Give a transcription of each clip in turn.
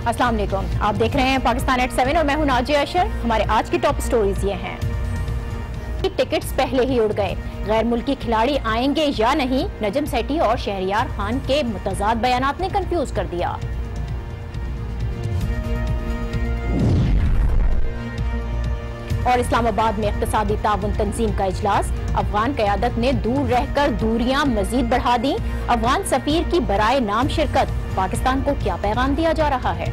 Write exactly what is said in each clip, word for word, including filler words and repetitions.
अस्सलाम वालेकुम, आप देख रहे हैं पाकिस्तान एट सेवन और मैं हूं नाजिया अशर। हमारे आज की टॉप स्टोरीज ये हैं। टिकट्स पहले ही उड़ गए, गैर मुल्की खिलाड़ी आएंगे या नहीं, नजम सेठी और शहरियार खान के मुतजाद बयानात ने कंफ्यूज कर दिया। और इस्लामाबाद में इक्तिसादी ताउन तंजीम का इजलास, अफगान क़यादत ने दूर रहकर दूरियां मजीद बढ़ा दी। अफगान सफीर की बराए नाम शिरकत, पाकिस्तान को क्या पैगाम दिया जा रहा है?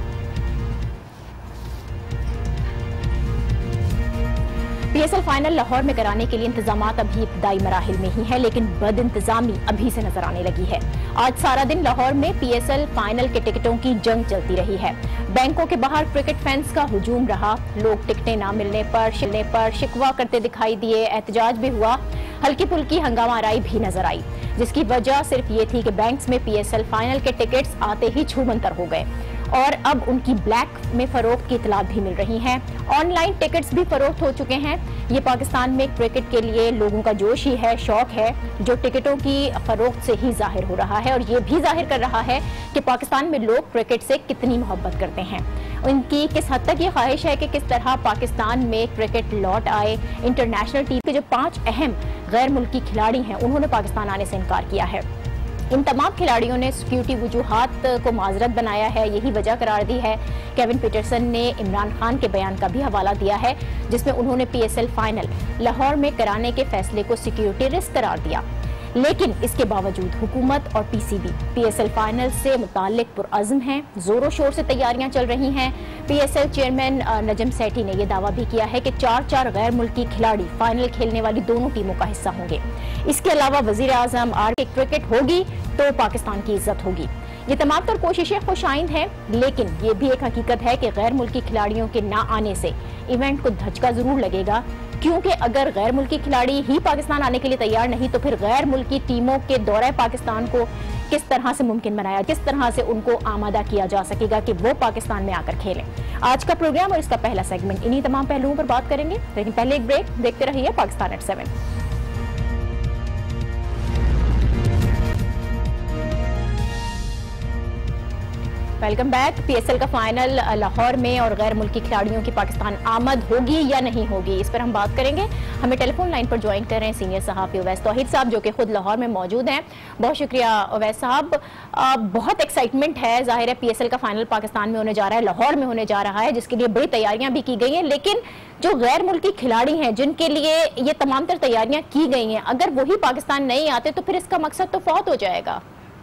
पीएसएल फाइनल लाहौर में कराने के लिए इंतजामात अभी इब्तदाई मराहिल में ही है, लेकिन बद इंतजामी अभी से नजर आने लगी है। आज सारा दिन लाहौर में पीएसएल फाइनल के टिकटों की जंग चलती रही है। बैंकों के बाहर क्रिकेट फैंस का हुजूम रहा, लोग टिकटें ना मिलने पर शिलने पर शिकवा करते दिखाई दिए, एहतजाज भी हुआ, हल्की फुल्की हंगामा आराई भी नजर आई, जिसकी वजह सिर्फ ये थी कि बैंक्स में पीएसएल फाइनल के टिकट्स आते ही छूमंतर हो गए और अब उनकी ब्लैक में फरोख्त की इतलात भी मिल रही हैं। ऑनलाइन टिकट्स भी फरोख्त हो चुके हैं। ये पाकिस्तान में क्रिकेट के लिए लोगों का जोश ही है, शौक है, जो टिकटों की फरोख्त से ही जाहिर हो रहा है और ये भी जाहिर कर रहा है कि पाकिस्तान में लोग क्रिकेट से कितनी मोहब्बत करते हैं। उनकी किस हद तक ये ख्वाहिश है कि किस तरह पाकिस्तान में क्रिकेट लौट आए। इंटरनेशनल टीम के जो पांच अहम गैर मुल्की खिलाड़ी हैं, उन्होंने पाकिस्तान आने से इनकार किया है। इन तमाम खिलाड़ियों ने सिक्योरिटी वजूहात को माजरत बनाया है, यही वजह करार दी है। केविन पीटरसन ने इमरान खान के बयान का भी हवाला दिया है, जिसमें उन्होंने पीएसएल फाइनल लाहौर में कराने के फैसले को सिक्योरिटी रिस्क करार दिया। लेकिन इसके बावजूद हुकूमत और पीसीबी पीएसएल फाइनल से मुताल्लिक पुरअज़्म हैं, जोरों शोर से तैयारियां चल रही हैं। पीएसएल चेयरमैन नजम सेठी ने यह दावा भी किया है कि चार चार गैर मुल्की खिलाड़ी फाइनल खेलने वाली दोनों टीमों का हिस्सा होंगे। इसके अलावा वजीर आजम आर के क्रिकेट होगी तो पाकिस्तान की इज्जत होगी। ये तमाम तर कोशिशें खुशाइंद हैं, लेकिन ये भी एक हकीकत है कि गैर मुल्की खिलाड़ियों के ना आने से इवेंट को धचका जरूर लगेगा, क्योंकि अगर गैर मुल्की खिलाड़ी ही पाकिस्तान आने के लिए तैयार नहीं तो फिर गैर मुल्की टीमों के दौरे पाकिस्तान को किस तरह से मुमकिन बनाया, किस तरह से उनको आमादा किया जा सकेगा कि वो पाकिस्तान में आकर खेलें। आज का प्रोग्राम और इसका पहला सेगमेंट इन्हीं तमाम पहलुओं पर बात करेंगे, लेकिन पहले एक ब्रेक। देखते रहिए Pakistan at seven. Welcome back. PSL का फाइनल लाहौर में और गैर मुल्की खिलाड़ियों की पाकिस्तान आमद होगी या नहीं होगी, इस पर हम बात करेंगे। हमें टेलीफोन लाइन पर ज्वाइन कर रहे हैं सीनियर सहाफ़ी उवैस तौहीद साहब, जो कि खुद लाहौर में मौजूद हैं। बहुत शुक्रिया उवैस साहब। बहुत एक्साइटमेंट है, जाहिर है पीएसएल का फाइनल पाकिस्तान में होने जा रहा है, लाहौर में होने जा रहा है, जिसके लिए बड़ी तैयारियां भी की गई हैं। लेकिन जो गैर मुल्की खिलाड़ी हैं, जिनके लिए ये तमाम तर तैयारियां की गई हैं, अगर वही पाकिस्तान नहीं आते तो फिर इसका मकसद तो फौत हो जाएगा।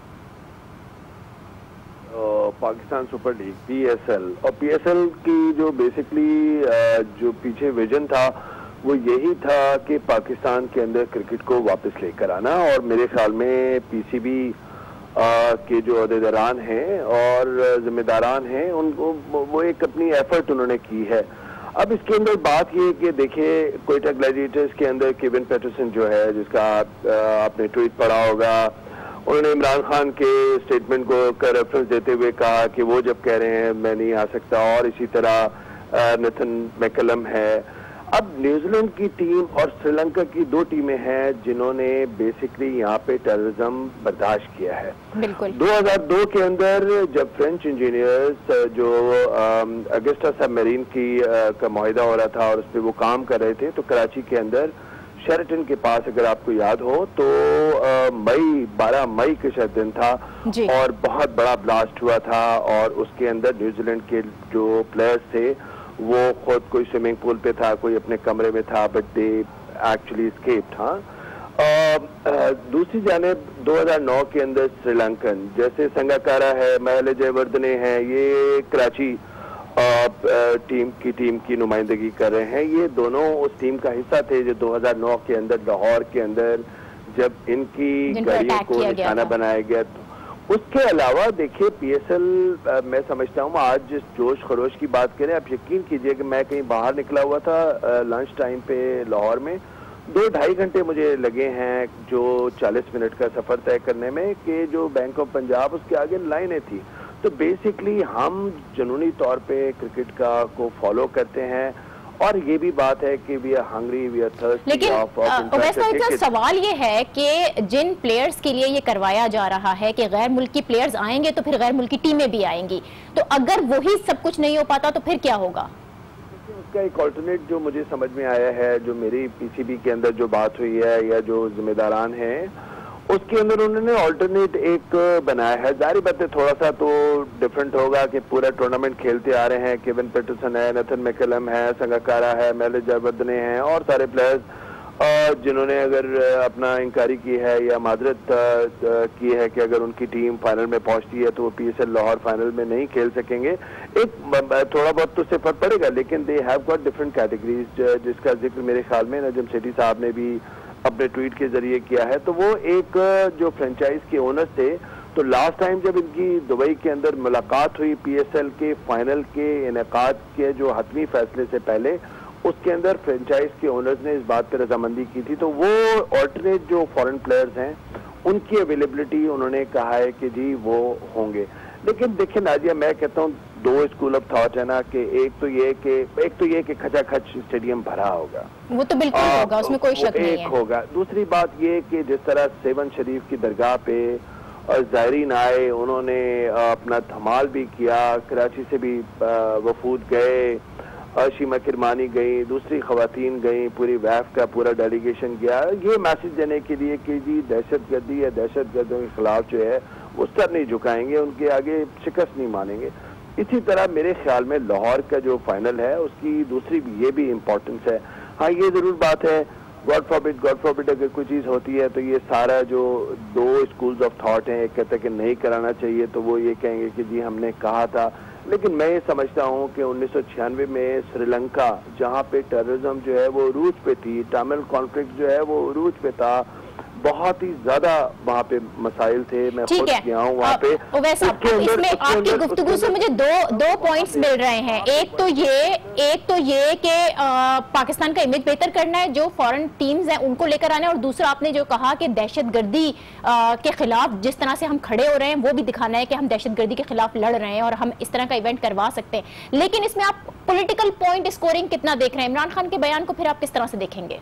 पाकिस्तान सुपर लीग पीएसएल और पीएसएल की जो बेसिकली जो पीछे विजन था वो यही था कि पाकिस्तान के अंदर क्रिकेट को वापस लेकर आना, और मेरे ख्याल में पीसीबी के जो अहदेदारान हैं और जिम्मेदारान हैं उनको वो एक अपनी एफर्ट उन्होंने की है। अब इसके अंदर बात ये कि देखिए कोयटा ग्लैडिएटर्स के अंदर केविन पीटरसन जो है, जिसका आपने ट्वीट पढ़ा होगा, उन्होंने इमरान खान के स्टेटमेंट को का रेफरेंस देते हुए कहा कि वो जब कह रहे हैं मैं नहीं आ सकता, और इसी तरह नेथन मैकलम है। अब न्यूजीलैंड की टीम और श्रीलंका की दो टीमें हैं जिन्होंने बेसिकली यहाँ पे टेररिज्म बर्दाश्त किया है। बिल्कुल। दो हज़ार दो के अंदर जब फ्रेंच इंजीनियर्स जो अगस्टा सबमरीन की आ, का मुआहिदा हो रहा था और उस पर वो काम कर रहे थे, तो कराची के अंदर शेरटन के पास, अगर आपको याद हो तो आ, मई बारह मई के शायद दिन था और बहुत बड़ा ब्लास्ट हुआ था, और उसके अंदर न्यूजीलैंड के जो प्लेयर्स थे वो खुद कोई स्विमिंग पूल पे था, कोई अपने कमरे में था, बट दे एक्चुअली एस्केप्ड। हाँ, दूसरी जानिब दो हज़ार नौ के अंदर श्रीलंकन जैसे संगाकारा है, महल जयवर्धने हैं, ये कराची टीम की टीम की नुमाइंदगी कर रहे हैं। ये दोनों उस टीम का हिस्सा थे जो दो हज़ार नौ के अंदर लाहौर के अंदर जब इनकी गाड़ियों को निशाना बनाया गया। तो उसके अलावा देखिए पीएसएल, मैं समझता हूँ आज जिस जोश खरोश की बात करें, आप यकीन कीजिए कि मैं कहीं बाहर निकला हुआ था लंच टाइम पे लाहौर में, दो ढाई घंटे मुझे लगे हैं जो चालीस मिनट का सफर तय करने में, कि जो बैंक ऑफ पंजाब उसके आगे लाइनें थी। तो बेसिकली हम जुनूनी तौर पे क्रिकेट का को फॉलो करते हैं और ये भी बात है कि we are hungry, we are thirsty. लेकिन उवैस भाई साहब, सवाल ये है कि जिन प्लेयर्स के लिए ये करवाया जा रहा है कि गैर मुल्की प्लेयर्स आएंगे तो फिर गैर मुल्की टीमें भी आएंगी, तो अगर वही सब कुछ नहीं हो पाता तो फिर क्या होगा? उसका एक ऑल्टरनेट जो मुझे समझ में आया है, जो मेरी पीसीबी के अंदर जो बात हुई है या जो जिम्मेदारान हैं उसके अंदर उन्होंने ऑल्टरनेट एक बनाया है। जारी बात है थोड़ा सा तो डिफरेंट होगा कि पूरा टूर्नामेंट खेलते आ रहे हैं, केविन पीटरसन है, नेथन मैकलम है, संगाकारा है, मेले जयवर्धने हैं और सारे प्लेयर्स जिन्होंने अगर अपना इंकारी की है या मादरत की है कि अगर उनकी टीम फाइनल में पहुंचती है तो वो पीएसएल लाहौर फाइनल में नहीं खेल सकेंगे। एक थोड़ा बहुत तो उससे फर्क पड़ेगा, लेकिन they have got different categories, जिसका जिक्र मेरे ख्याल में नजम सेठी साहब ने भी अपने ट्वीट के जरिए किया है। तो वो एक जो फ्रेंचाइज के ओनर्स थे, तो लास्ट टाइम जब इनकी दुबई के अंदर मुलाकात हुई पीएसएल के फाइनल के इनेकाद के जो हतमी फैसले से पहले, उसके अंदर फ्रेंचाइज के ओनर्स ने इस बात पर रजामंदी की थी। तो वो ऑल्टरनेट जो फॉरेन प्लेयर्स हैं उनकी अवेलेबिलिटी उन्होंने कहा है कि जी वो होंगे। लेकिन देखिए नाजिया, मैं कहता हूँ दो स्कूल ऑफ थॉट है ना, कि एक तो ये कि एक तो ये कि खचाखच स्टेडियम भरा होगा, वो तो बिल्कुल आ, होगा, उसमें कोई शक नहीं है। एक होगा। दूसरी बात ये कि जिस तरह सेवन शरीफ की दरगाह पे और ज़ायरीन आए, उन्होंने अपना धमाल भी किया, कराची से भी वफूद गए, शीमा किरमानी गई, दूसरी खवातीन गई, पूरी वैफ का पूरा डेलीगेशन गया, ये मैसेज देने के लिए कि जी दहशत गर्दी या दहशत गर्दों के खिलाफ जो है वो सर नहीं झुकाएंगे, उनके आगे शिकस्त नहीं मानेंगे। इसी तरह मेरे ख्याल में लाहौर का जो फाइनल है उसकी दूसरी भी ये भी इम्पोर्टेंस है। हाँ, ये जरूर बात है, गॉड फॉरबिड गॉड फॉरबिड अगर कोई चीज़ होती है तो ये सारा जो दो स्कूल्स ऑफ थॉट हैं, एक कहता है कि नहीं कराना चाहिए तो वो ये कहेंगे कि जी हमने कहा था। लेकिन मैं ये समझता हूँ कि उन्नीस सौ छियानवे में श्रीलंका, जहाँ पे टेररिज्म जो है वो उरूज पे थी, तमिल कॉन्फ्लिक्ट जो है वो उरूज पे था, बहुत ही ज्यादा वहाँ पे मसाइल थे, मैं खुद गया हूँ वहाँ पे। वैसे इसमें आपकी गुफ्तगू से मुझे दो दो पॉइंट्स मिल रहे हैं। एक तो ये एक तो ये कि पाकिस्तान का इमेज बेहतर करना है, जो फॉरेन टीम्स हैं उनको लेकर आना है, और दूसरा आपने जो कहा कि दहशतगर्दी के खिलाफ जिस तरह से हम खड़े हो रहे हैं वो भी दिखाना है कि हम दहशतगर्दी के खिलाफ लड़ रहे हैं और हम इस तरह का इवेंट करवा सकते हैं। लेकिन इसमें आप पॉलिटिकल पॉइंट स्कोरिंग कितना देख रहे हैं? इमरान खान के बयान को फिर आप किस तरह से देखेंगे?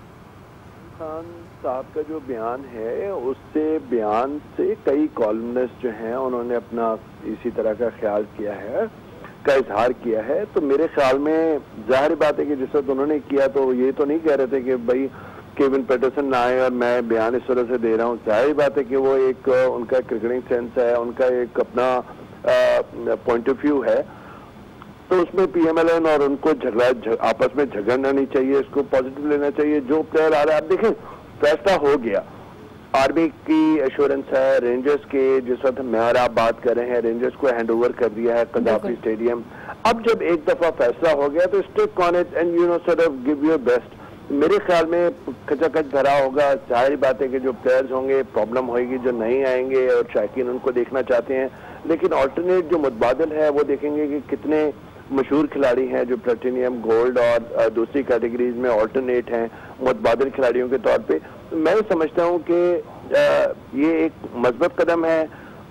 खान साहब का जो बयान है, उससे बयान से कई कॉलमनिस्ट जो हैं उन्होंने अपना इसी तरह का ख्याल किया है, का इजहार किया है। तो मेरे ख्याल में जाहिर बात है कि जिस वक्त उन्होंने किया तो ये तो नहीं कह रहे थे कि भाई केविन पीटरसन ना आए और मैं बयान इस तरह से दे रहा हूँ। जाहिर बात है कि वो एक उनका क्रिकेटिंग सेंस है, उनका एक अपना पॉइंट ऑफ व्यू है, तो उसमें पीएमएलएन और उनको झगड़ा झ, आपस में झगड़ना नहीं चाहिए, इसको पॉजिटिव लेना चाहिए। जो प्लेयर आ रहा है, आप देखें फैसला हो गया, आर्मी की एश्योरेंस है, रेंजर्स के जिस वक्त मैं और आप बात कर रहे हैं रेंजर्स को हैंड ओवर कर दिया है कदाफी स्टेडियम। अब जब एक दफा फैसला हो गया तो stick on it and you know sort of give your best. मेरे ख्याल में खचाखच भरा होगा। जाहिर बात है कि जो प्लेयर्स होंगे प्रॉब्लम होगी, जो नहीं आएंगे और शायकीन उनको देखना चाहते हैं, लेकिन ऑल्टरनेट जो मुतबादल है वो देखेंगे कि कितने मशहूर खिलाड़ी हैं जो प्लेटिनियम, गोल्ड और दूसरी कैटेगरीज में ऑल्टरनेट हैं मुतबादल खिलाड़ियों के तौर पे। मैं समझता हूं कि ये एक मजबूत कदम है।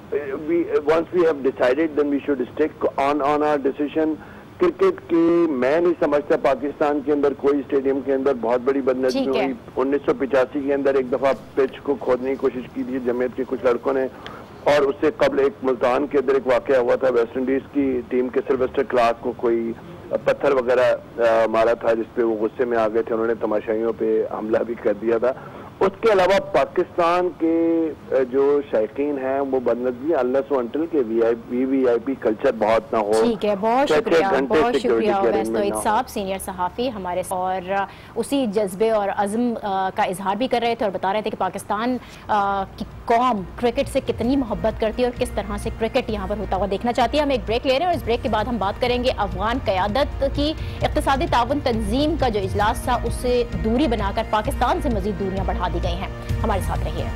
Once we have decided then we should stick on on our decision. Cricket की मैं नहीं समझता पाकिस्तान के अंदर कोई स्टेडियम के अंदर बहुत बड़ी बदनज़मी हुई। उन्नीस सौ पिचासी के अंदर एक दफा पिच को खोदने की कोशिश की थी जमीयत के कुछ लड़कों ने, और उससे कबल एक मुल्तान के अंदर एक वाकया हुआ था, वेस्ट इंडीज की टीम के सिल्वेस्टर क्लार्क को कोई पत्थर वगैरह मारा था जिसपे वो गुस्से में आ गए थे, उन्होंने तमाशाइयों पे हमला भी कर दिया था। उसके अलावा पाकिस्तान के जो शायकीन हैं वो बदनज़मी अनलेस अंटिल के वीआईपी वीआईपी कल्चर बहुत ना हो। ठीक है, बहुत शुक्रिया, बहुत शुक्रिया उवैस तोइद साहब, सीनियर सहाफ़ी हमारे, और उसी जज्बे और अज़्म का इजहार भी कर रहे थे और बता रहे थे कि पाकिस्तान की कौम क्रिकेट से कितनी मोहब्बत करती है और किस तरह से क्रिकेट यहाँ पर होता हुआ देखना चाहती है। हम एक ब्रेक ले रहे हैं और इस ब्रेक के बाद हम बात करेंगे अफगान क़यादत की इक़्तिसादी ताउन तंजीम का जो इजलास था उससे दूरी बनाकर पाकिस्तान से मज़ीद दूरियाँ बढ़ा दी गई हैं। हमारे साथ रहिए।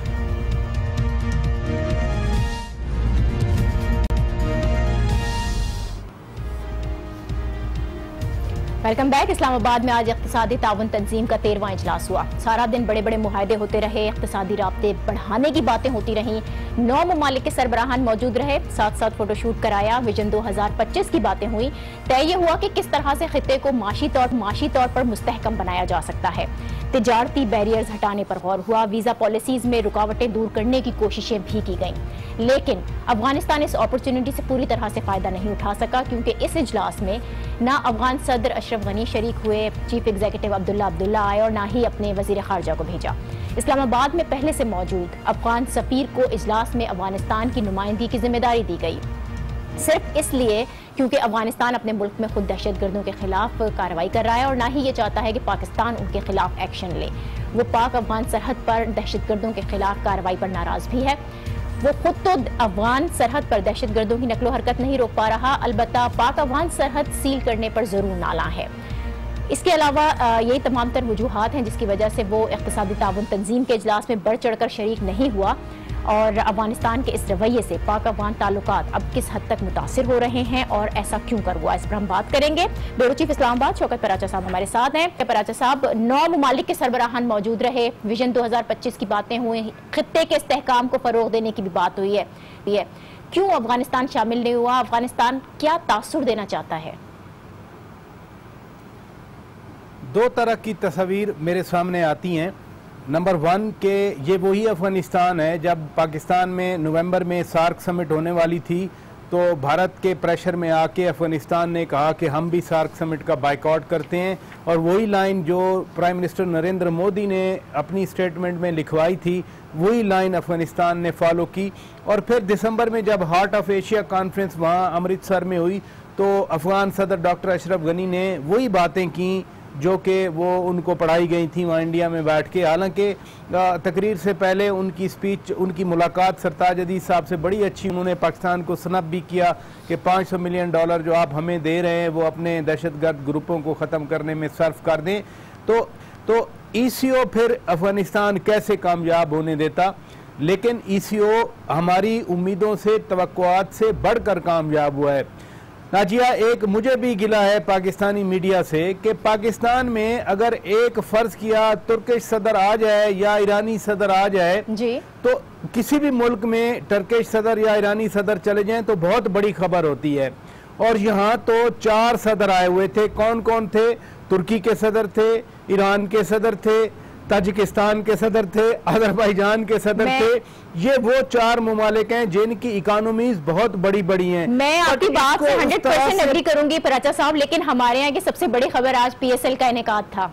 Welcome back. इस्लामाबाद में आज इक़्तिसादी ताउन तंजीम का तेरहवां इजलास हुआ। सारा दिन बड़े बड़े मुआहदे होते रहे, इक़्तिसादी राब्ते बढ़ाने की बातें होती रहीं। नौ ममालिक के सरबराहान मौजूद रहे, साथ साथ फोटोशूट कराया, विजन दो हजार पच्चीस की बातें हुई। तय ये हुआ कि किस तरह से खित्ते को माशी तौर माशी तौर पर मुस्तहकम बनाया जा सकता है। तिजारती बैरियर्स हटाने पर गौर हुआ, वीजा पॉलिसीज में रुकावटें दूर करने की कोशिशें भी की गईं। लेकिन अफगानिस्तान इस अपॉर्चुनिटी से पूरी तरह से फायदा नहीं उठा सका, क्योंकि इस इजलास में ना अफगान सदर अशरफ गनी शरीक हुए, चीफ एग्जीक्यूटिव अब्दुल्ला अब्दुल्ला आए और ना ही अपने वजीर खारजा को भेजा। इस्लामाबाद में पहले से मौजूद अफगान सफीर को इजलास में अफगानिस्तान की नुमाइंदगी की जिम्मेदारी दी गई, सिर्फ इसलिए क्योंकि अफगानिस्तान अपने मुल्क में खुद दहशतगर्दों के खिलाफ कार्रवाई कर रहा है और ना ही ये चाहता है कि पाकिस्तान उनके खिलाफ एक्शन ले। वो पाक अफगान सरहद पर दहशतगर्दों के खिलाफ कार्रवाई पर नाराज भी है। वो खुद तो अफगान सरहद पर दहशतगर्दों की नकलो हरकत नहीं रोक पा रहा, अलबत्ता पाक अफगान सरहद सील करने पर जरूर नाला है। इसके अलावा यही तमाम तर वजूहात हैं जिसकी वजह से वो इक़्तिसादी ताउन तंजीम के इजलास में बढ़ चढ़कर शरीक नहीं हुआ। और अफगानिस्तान के इस रवैये से पाक अफगान ताल्लुकात अब किस हद तक मुतासिर हो रहे हैं और ऐसा क्यों कर हुआ, इस पर हम बात करेंगे। ब्यूरो चीफ इस्लामाबाद शौकत पराचा साहब हमारे साथ हैं। पराचा साहब, नौ ममालिक के सरबराहान मौजूद रहे, विजन दो हजार पच्चीस की बातें हुई, खित्ते के इस्तेहकाम को फरोग देने की भी बात हुई है, है। क्यों अफगानिस्तान शामिल नहीं हुआ? अफगानिस्तान क्या तासुर देना चाहता है? दो तरह की तस्वीर मेरे सामने आती हैं। नंबर वन के ये वही अफ़गानिस्तान है जब पाकिस्तान में नवंबर में सार्क समिट होने वाली थी तो भारत के प्रेशर में आके अफ़गानिस्तान ने कहा कि हम भी सार्क समिट का बाइकआउट करते हैं, और वही लाइन जो प्राइम मिनिस्टर नरेंद्र मोदी ने अपनी स्टेटमेंट में लिखवाई थी वही लाइन अफ़गानिस्तान ने फॉलो की। और फिर दिसंबर में जब हार्ट ऑफ एशिया कॉन्फ्रेंस वहाँ अमृतसर में हुई तो अफ़गान सदर डॉक्टर अशरफ गनी ने वही बातें की जो कि वो उनको पढ़ाई गई थी वहाँ इंडिया में बैठ के। हालांकि तकरीर से पहले उनकी स्पीच, उनकी मुलाकात सरताज अजीज़ साहब से बड़ी अच्छी, उन्होंने पाकिस्तान को स्नब भी किया कि पाँच सौ मिलियन डॉलर जो आप हमें दे रहे हैं वो अपने दहशतगर्द ग्रुपों को ख़त्म करने में सर्फ कर दें। तो तो ई सी ओ फिर अफ़गानिस्तान कैसे कामयाब होने देता, लेकिन ई सी ओ हमारी उम्मीदों से, तवक्कुआत से बढ़कर कामयाब हुआ है। नाजिया, एक मुझे भी गिला है पाकिस्तानी मीडिया से कि पाकिस्तान में अगर एक फर्ज किया तुर्किश सदर आ जाए या ईरानी सदर आ जाए जी, तो किसी भी मुल्क में टर्किश सदर या ईरानी सदर चले जाएं तो बहुत बड़ी खबर होती है। और यहाँ तो चार सदर आए हुए थे। कौन कौन थे? तुर्की के सदर थे, ईरान के सदर थे, ताजिकिस्तान के सदर थे, अजरबैजान के सदर थे। ये वो चार मुमालिक हैं जिनकी इकोनॉमीज बहुत बड़ी बड़ी हैं। मैं आपकी बात से हंड्रेड परसेंट एग्री करूंगी पराचा साहब, लेकिन हमारे यहाँ की सबसे बड़ी खबर आज पी एस एल का इनेकाद था।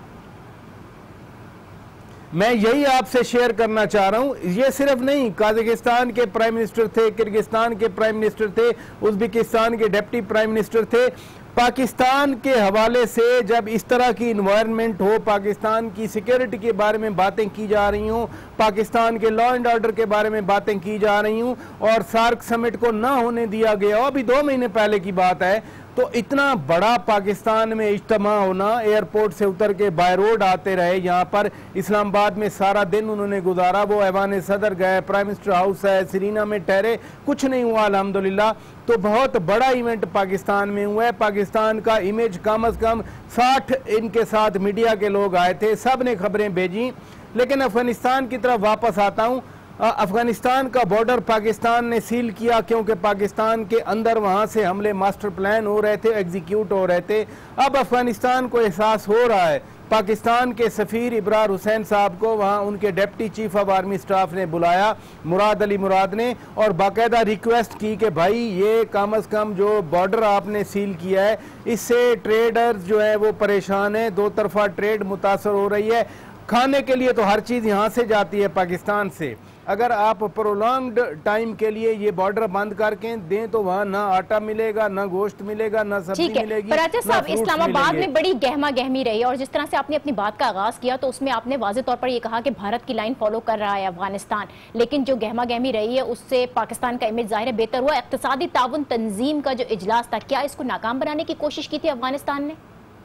मैं यही आपसे शेयर करना चाह रहा हूँ। ये सिर्फ नहीं, काजाकिस्तान के प्राइम मिनिस्टर थे, किर्गिस्तान के प्राइम मिनिस्टर थे, उज्बेकिस्तान के डिप्टी प्राइम मिनिस्टर थे। पाकिस्तान के हवाले से जब इस तरह की इन्वायरमेंट हो, पाकिस्तान की सिक्योरिटी के बारे में बातें की जा रही हूँ, पाकिस्तान के लॉ एंड ऑर्डर के बारे में बातें की जा रही हूँ, और सार्क समिट को ना होने दिया गया, अभी दो महीने पहले की बात है, तो इतना बड़ा पाकिस्तान में इज्तिमा होना, एयरपोर्ट से उतर के बाय रोड आते रहे, यहाँ पर इस्लामाबाद में सारा दिन उन्होंने गुजारा, वो ऐवान सदर गए, प्राइम मिनिस्टर हाउस है, सीरीना में ठहरे, कुछ नहीं हुआ अल्हम्दुलिल्लाह। तो बहुत बड़ा इवेंट पाकिस्तान में हुआ है। पाकिस्तान का इमेज कम अज कम साठ इनके साथ मीडिया के लोग आए थे, सब ने खबरें भेजी। लेकिन अफगानिस्तान की तरफ वापस आता हूँ। अफगानिस्तान का बॉर्डर पाकिस्तान ने सील किया क्योंकि पाकिस्तान के अंदर वहाँ से हमले मास्टर प्लान हो रहे थे, एग्जीक्यूट हो रहे थे। अब अफगानिस्तान को एहसास हो रहा है, पाकिस्तान के सफ़ीर इब्रार हुसैन साहब को वहाँ उनके deputy chief of army staff ने बुलाया, मुराद अली मुराद ने, और बाकायदा रिक्वेस्ट की कि भाई ये कम अज़ कम जो बॉर्डर आपने सील किया है इससे ट्रेडर्स जो है वो परेशान है, दो तरफा ट्रेड मुतासर हो रही है। खाने के लिए तो हर चीज़ यहाँ से जाती है पाकिस्तान से, अगर आप प्रोलॉन्ग्ड टाइम के लिए ये बॉर्डर बंद करके दें तो वहाँ ना आटा मिलेगा, ना गोश्त मिलेगा, ना सब्जी मिलेगी। पराचा साहब, इस्लामाबाद में बड़ी गहमा गहमी रही और जिस तरह से आपने अपनी बात का आगाज किया तो उसमें आपने वाज़े तौर पर ये कहा कि भारत की लाइन फॉलो कर रहा है अफगानिस्तान, लेकिन जो गहमा गहमी रही है उससे पाकिस्तान का इमेज जाहिर बेहतर हुआ। इक़्तिसादी ताउन तंजीम का जो इजलास था, क्या इसको नाकाम बनाने की कोशिश की थी अफगानिस्तान ने?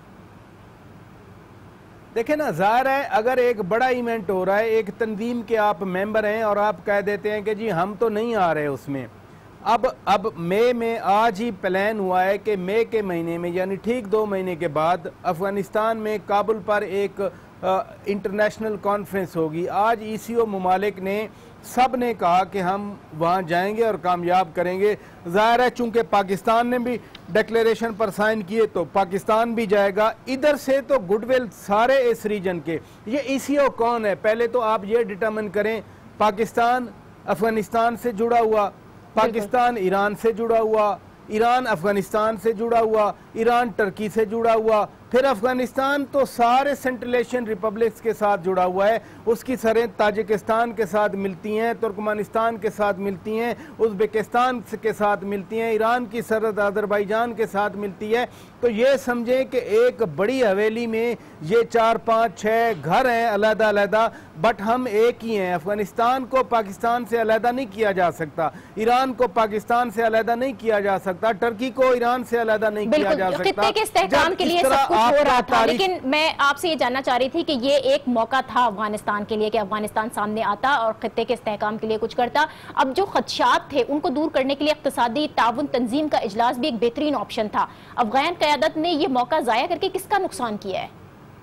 देखें ना, ज़ाहिर है अगर एक बड़ा इवेंट हो रहा है, एक तंजीम के आप मेंबर हैं और आप कह देते हैं कि जी हम तो नहीं आ रहे उसमें, अब अब मई में आज ही प्लान हुआ है कि मई के महीने में यानी ठीक दो महीने के बाद अफगानिस्तान में काबुल पर एक इंटरनेशनल कॉन्फ्रेंस होगी। आज ईसीओ ममालिक ने सब ने कहा कि हम वहाँ जाएंगे और कामयाब करेंगे। ज़ाहिर है चूंकि पाकिस्तान ने भी डिक्लेरेशन पर साइन किए तो पाकिस्तान भी जाएगा। इधर से तो गुडविल सारे इस रीजन के। ये ईसीओ कौन है पहले तो आप ये डिटरमिन करें। पाकिस्तान अफगानिस्तान से जुड़ा हुआ, पाकिस्तान ईरान से जुड़ा हुआ, ईरान अफगानिस्तान से जुड़ा हुआ, ईरान टर्की से जुड़ा हुआ, फिर अफगानिस्तान तो सारे सेंट्रल एशियन रिपब्लिक्स के साथ जुड़ा हुआ है। उसकी सरें ताजिकिस्तान के साथ मिलती हैं, तुर्कमानिस्तान के साथ मिलती हैं, उज़्बेकिस्तान के साथ मिलती हैं, ईरान की सरहद अज़रबैजान के साथ मिलती है। तो ये समझें कि एक बड़ी हवेली में ये चार पाँच छः घर हैं अलहदा अलहदा, बट हम एक ही हैं। अफगानिस्तान को पाकिस्तान से अलहदा नहीं किया जा सकता, ईरान को पाकिस्तान से अलहदा नहीं किया जा सकता, टर्की को ईरान से अलहदा नहीं किया जा सकता। के इस्तेहकाम के लिए सब कुछ हो रहा था, लेकिन मैं आपसे ये जानना चाह रही थी कि ये एक मौका था अफगानिस्तान के लिए कि अफगानिस्तान सामने आता और खित्ते के इस्तेहकाम के लिए कुछ करता। अब जो खदशात थे उनको दूर करने के लिए इक्तिसादी ताउन तंजीम का इजलास भी एक बेहतरीन ऑप्शन था। अफगान क़यादत ने ये मौका ज़ाया करके किसका नुकसान किया है?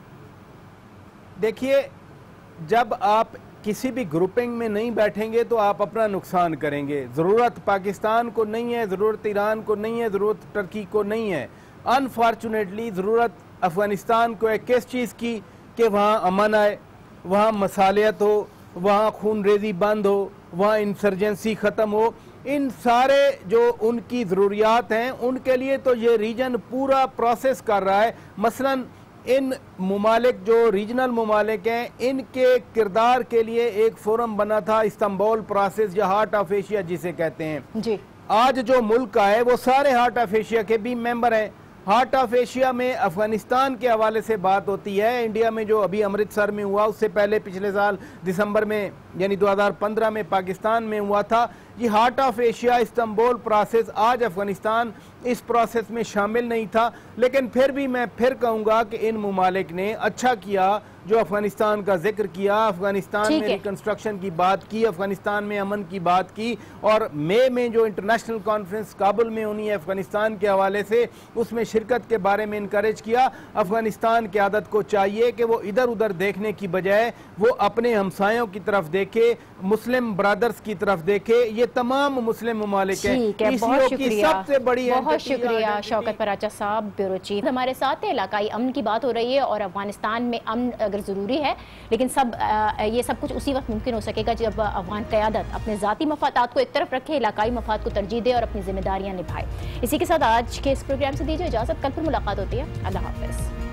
देखिए, जब आप किसी भी ग्रुपिंग में नहीं बैठेंगे तो आप अपना नुकसान करेंगे। ज़रूरत पाकिस्तान को नहीं है, ज़रूरत ईरान को नहीं है, ज़रूरत टर्की को नहीं है। अनफॉर्चुनेटली ज़रूरत अफ़गानिस्तान को एक किस चीज़ की कि वहाँ अमन आए, वहाँ मसालियत हो, वहाँ खून रेजी बंद हो, वहाँ इंसर्जेंसी ख़त्म हो। इन सारे जो उनकी ज़रूरियात हैं उनके लिए तो ये रीजन पूरा प्रोसेस कर रहा है। मसलन इन ममालिक जो रीजनल ममालिक हैं इनके किरदार के लिए एक फोरम बना था, इस्तांबुल प्रोसेस या हार्ट ऑफ एशिया जिसे कहते हैं जी। आज जो मुल्क आए वो सारे हार्ट ऑफ एशिया के भी मेंबर हैं। हार्ट ऑफ एशिया में अफगानिस्तान के हवाले से बात होती है। इंडिया में जो अभी अमृतसर में हुआ उससे पहले पिछले साल दिसंबर में यानी दो हज़ार पंद्रह में पाकिस्तान में हुआ था। ये Heart of Asia Istanbul Process, आज अफगानिस्तान इस प्रोसेस में शामिल नहीं था, लेकिन फिर भी मैं फिर कहूँगा कि इन ममालिक ने अच्छा किया जो अफगानिस्तान का जिक्र किया, अफगानिस्तान में रिकंस्ट्रक्शन की बात की, अफगानिस्तान में अमन की बात की। और मई में जो इंटरनेशनल कॉन्फ्रेंस काबुल में होनी है अफगानिस्तान के हवाले से, उसमें शिरकत के बारे में इनकरेज किया। अफगानिस्तान की आदत को चाहिए कि वो इधर उधर देखने की बजाय वो अपने हमसायों की तरफ देखे, मुस्लिम ब्रदर्स की तरफ देखे। ये तमाम मुस्लिम ममालिक हैं। बहुत शुक्रिया, सबसे बड़ी बहुत शुक्रिया शौकत पराचा साहब, ब्यूरो चीफ हमारे साथ है। इलाकाई अमन की बात हो रही है और अफगानिस्तान में अमन अगर ज़रूरी है, लेकिन सब ये सब कुछ उसी वक्त मुमकिन हो सकेगा जब अफगान क़यादत अपने ज़ाती मफादात को एक तरफ रखे, इलाकाई मफाद को तरजीह दे और अपनी जिम्मेदारियाँ निभाए। इसी के साथ आज के इस प्रोग्राम से दीजिए इजाज़त। कल फिर मुलाकात होती है। अल्लाह हाफ़िज़।